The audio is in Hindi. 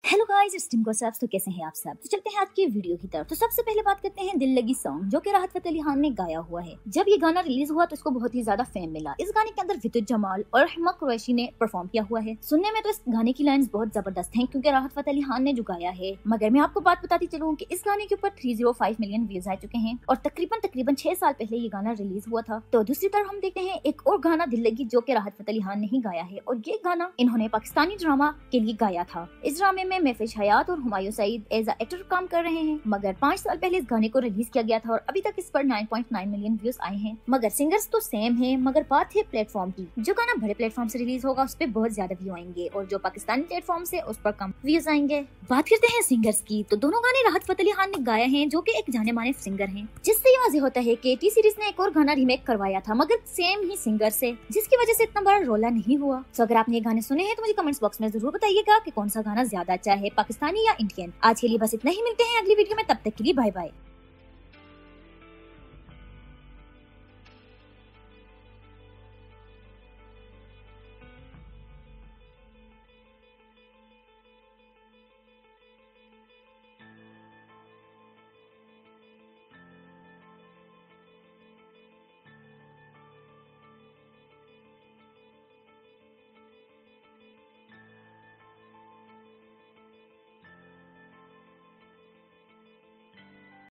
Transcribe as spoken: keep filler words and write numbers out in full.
हेलो गाइस, इट्स टिम गोसाब। तो कैसे हैं आप सब? तो चलते हैं आज की वीडियो की तरफ। तो सबसे पहले बात करते हैं दिल लगी सॉन्ग, जो कि राहत फतेह अली खान ने गाया हुआ है। जब ये गाना रिलीज हुआ तो इसको बहुत ही ज्यादा फेम मिला। इस गाने के अंदर विद्युत जमाल और हिमा कुरैशी ने परफॉर्म किया हुआ है। सुनने में तो इस गाने की लाइंस बहुत जबरदस्त हैं, क्योंकि राहत फतेह अली खान ने जो गाया है। मगर मैं आपको बात बताती चलूं कि इस गाने के ऊपर तीन सौ पाँच मिलियन व्यूज आ चुके हैं और तकरीबन तकरीबन छह साल पहले ये गाना रिलीज हुआ था। तो दूसरी तरफ हम देखते हैं एक और गाना दिल लगी, जो कि राहत फतेह अली खान ने ही गाया है। और ये गाना इन्होंने पाकिस्तानी ड्रामा के लिए गाया था। इस ड्रामे में महफिज हयात और Humayun Saeed as a actor काम कर रहे हैं। मगर पाँच साल पहले इस गाने को रिलीज किया गया था और अभी तक इस पर नौ पॉइंट नौ मिलियन व्यूज आए हैं। मगर सिंगर्स तो सेम हैं, मगर बात है प्लेटफॉर्म की। जो गाना बड़े प्लेटफॉर्म से रिलीज होगा उस पर बहुत ज्यादा व्यू आएंगे और जो पाकिस्तानी प्लेटफॉर्म से उस पर कम व्यूज आएंगे। बात करते हैं सिंगर्स की, तो दोनों गाने राहत फतेह अली खान ने गाए हैं, जो कि एक जाने माने सिंगर हैं। जिससे ये वाज़ेह होता है कि टी सीरीज ने एक और गाना रीमेक करवाया था, मगर सेम ही सिंगर से, जिसकी वजह से इतना बड़ा रोला नहीं हुआ। तो अगर आपने ये गाने सुने हैं तो मुझे कमेंट्स बॉक्स में जरूर बताइएगा कि कौन सा गाना ज्यादा अच्छा है, पाकिस्तानी या इंडियन। आज के लिए बस इतना ही, मिलते हैं अगली वीडियो में, तब तक के लिए बाय बाय।